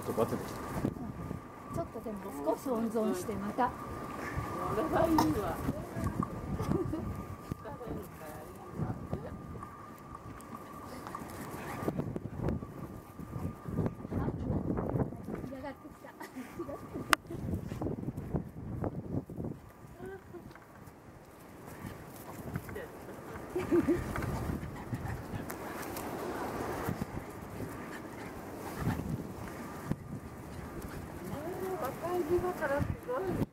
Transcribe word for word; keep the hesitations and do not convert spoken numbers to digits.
と待ってて。 ちょっとでも少し温存してまた。 これはいいわ。若い時だからすごいね。